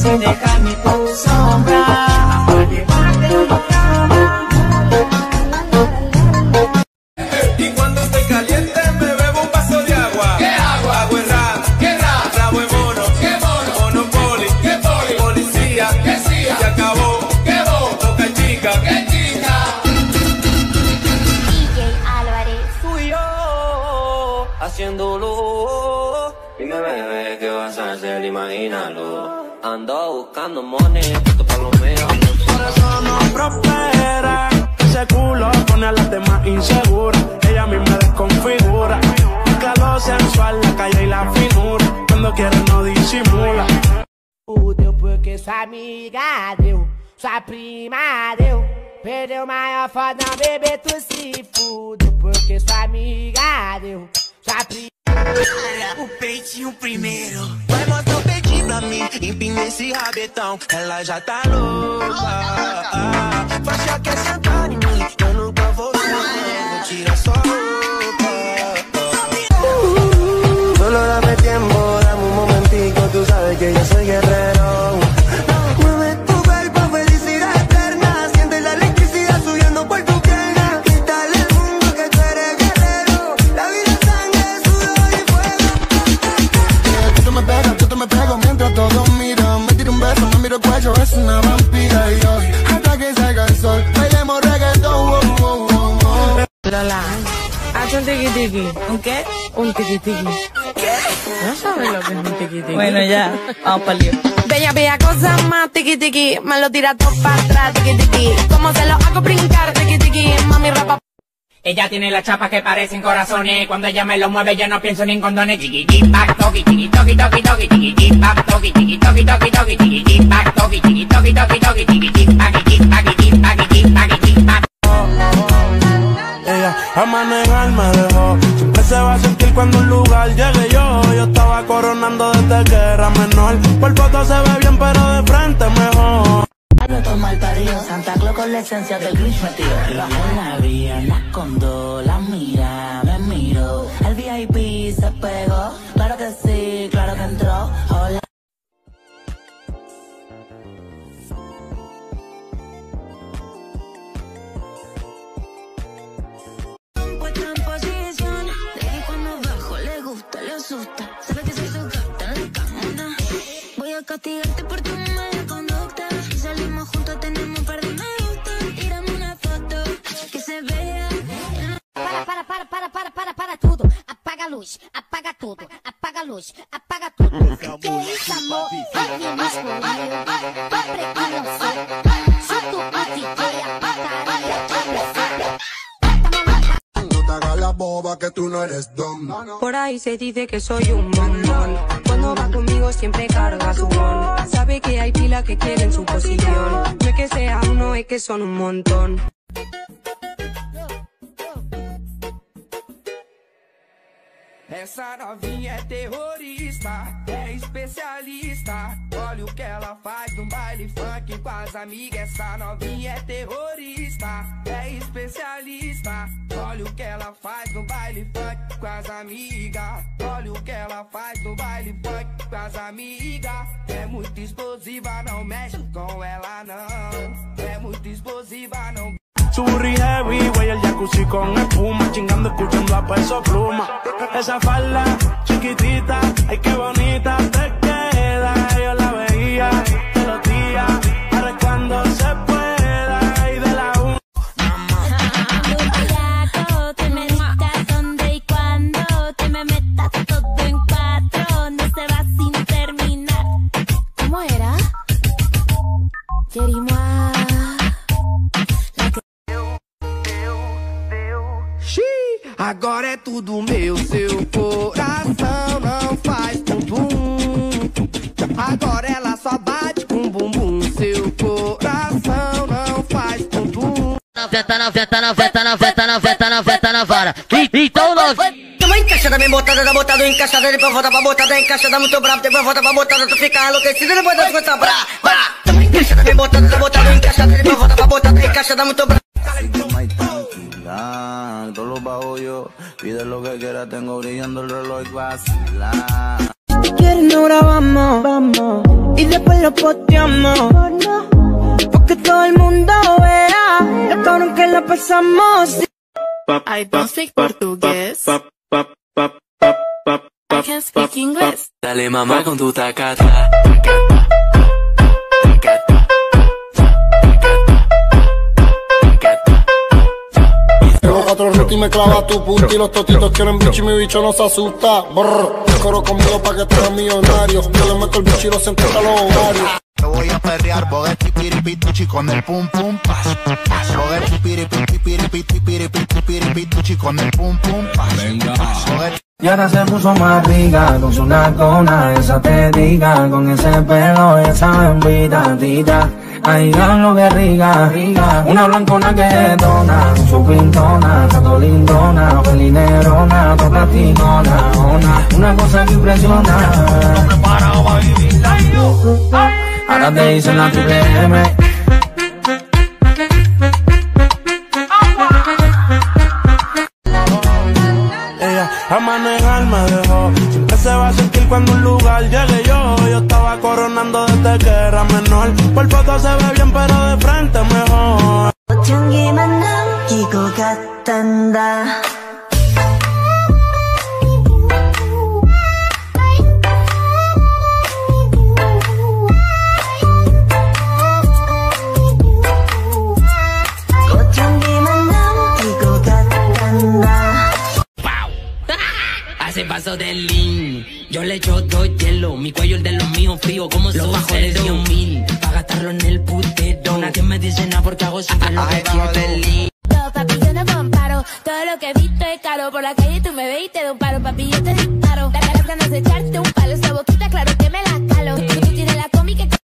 déjame tu sombra. Y cuando estoy caliente me bebo un vaso de agua. ¿Qué agua? Agua en rap. ¿Qué rap? Rabo en mono. ¿Qué mono? Monopoly. ¿Qué poli? Policía. ¿Qué cia? Se acabó. ¿Qué bo? Toca chica. ¿Qué chica? DJ Álvarez. Tú y yo haciéndolo. Dime, bebé, ¿qué vas a hacer? Imagínalo. Ando buscando money, esto pa' lo mío. Por eso no prospera. Ese culo pone a las demás inseguras. Ella a mí me desconfigura. Busca lo sensual, la calle y la finura. Cuando quiere no disimula. Fudeu porque sua amiga deu, sua prima deu. Perdeu maior foda, não bebê, tu se fudeu porque sua amiga deu, sua prima. O peitinho primeiro. Vai mostrar o peitinho pra mim, empina esse rabetão. Ela já tá louca. Faixa quer sentar em mim, eu nunca vou ver. Tira só roupa. Solo dame tiempo, dame un momentico. Tú sabes que yo soy guerrero. Mueve tu cuerpo, felicidad eterna. Siente la electricidad subiendo por tu pierna. Quítale el mundo que tú eres guerrero. La vida es sangre, sudor y fuego. Tú me pego mientras todos miran. Me tiro un beso, me miro el cuello, es una vampira. Y hoy, hasta que salga el sol, bailemos reggaetón. Lola, haz un tiqui-tiqui. ¿Un qué? Un tiqui-tiqui. ¿Qué? No sabes lo que es un tiqui-tiqui. Bueno, ya, vamos para el lío. Bella, bella cosa más, tiqui-tiqui. Me lo tira todo para atrás, tiqui-tiqui. Como se lo hago brincar, tiqui-tiqui. Mami, rapa. Ella tiene las chapas que parecen corazones. Cuando ella me lo mueve yo no pienso ni en condones. Chiqui-chic-pac, toqui, chiqui-toqui, toqui, toqui, chiqui-chic-pac, toqui, chiqui-toqui, toqui, toqui, chiqui-chic-pac, toqui, chiqui-toqui, toqui, toqui, chiqui-chic-pac, chiqui-pac, chiqui-pac, chiqui-pac, chiqui-pac. Ella a manejar me dejó. Siempre se va a sentir cuando un lugar llegue yo. Yo estaba coronando desde que era menor. Por foto se ve bien pero de frente mejor. Todo mal parido, Santa Claus con la esencia del Grinch metido. Bajo la vía, la escondo, la mira, me miro. El VIP se pegó, claro que sí, claro que entró. Hola. Puesta en posición, de que cuando bajo le gusta, le asusta. Sabe que soy su gata de cama. Voy a castigarte por tu mala conducta. Si salimos juntos tenemos un par de me gusta. Tírame una foto que se vea. Para tudo. Apaga a luz, apaga tudo. Apaga a luz, apaga tudo. Que isso, amor? Aqui masculino. Tô pregando você. Solta o DJ, apaga a pressão. No te hagas la boba que tú no eres dom. Por ahí se dice que soy un bombón. Cuando va conmigo siempre carga su bon. Sabe que hay pila que quieren su posición. No es que sea uno, es que son un montón. Essa novinha é terrorista, é especialista. Olha o que ela faz no baile funk com as amigas. Essa novinha é terrorista, é especialista. Olha o que ela faz no baile funk com as amigas. Olha o que ela faz no baile funk com as amigas. É muito explosiva, não mexe com ela não. É muito explosiva, não. Su burri heavy, güey, el jacuzzi con espuma. Chingando, escuchando a Peso Pluma. Esa falda chiquitita, ay qué bonita te queda. Yo la veía todos los días, ahora es cuando se pueda. Y de la una. Te meditas donde y cuando te me metas todo en cuatro. No se va sin terminar. ¿Cómo era? Querimos. Agora é tudo meu, seu coração não faz bumbum. Agora ela só bate com bumbum, seu coração não faz bumbum. Veta na vara. Então Toma encaixada, bem botada, tá botada, encaixada, depois volta pra botada, encaixada muito brava, depois volta pra botada, tu fica enlouquecida, depois das coisas brava. Toma encaixada, bem botada, tá botada, encaixada, depois volta pra botada, encaixada muito brava. Todos los bajos yo, pide lo que quiera, tengo brillando el reloj y vacila. Si quieres no grabamos, vamos, y después lo posteamos, porque todo el mundo vea lo cabrón que la pasamos. I don't speak portugués. I can speak English. Dale mamá con tu tacata. Tengo 4 rutas y me clava tu punta. Y los totitos quieren bicho y mi bicho no se asusta. Brr, coro conmigo pa' que te hagas millonario. Yo le meto el bicho y lo siento a los ovarios. Yo voy a perrear, bogueti, piripituchi con el pum pum pas. Bogueti, piripituchi con el pum pum pas. Y ahora se puso más rica, con su nacona, esa te diga, con ese pelo, esa bembita, tita. Ay, lo que rica, una blancona que detona, con su pintona, tanto lindona, felinerona, toda platinona, una cosa que impresiona. Ahora te dicen la triple M. Ella a manejar me dejó. Siempre se va a sentir cuando un lugar llegue yo. Yo estaba coronando desde que era menor. Por foto se ve bien pero de frente mejor. 향기만 남기고 갔단다. Se pasó del lean, yo le echo 2 hielo, mi cuello el de los míos frío como los bajones de 1000, pa' gastarlo en el putero. Nadie me dice nada porque hago siempre lo que quiero. Papi, yo no comparo, todo lo que he visto es caro. Por la calle tú me ves y te doy un paro, papi, yo te disparo. Las ganas de echarte un palo, esa boquita claro que me la calo. Tú tienes la cómica que...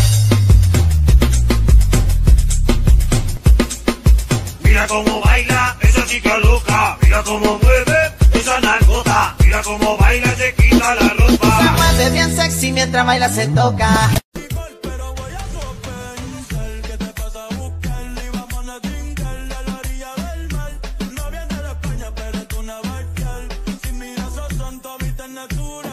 Mira cómo baila esa chica loca, mira cómo mueve esa nalgota, mira cómo baila, se quita la ropa. Se mueve bien sexy mientras baila se toca. No viene de España, pero es una bestial. Si miras a Santo, viste natural.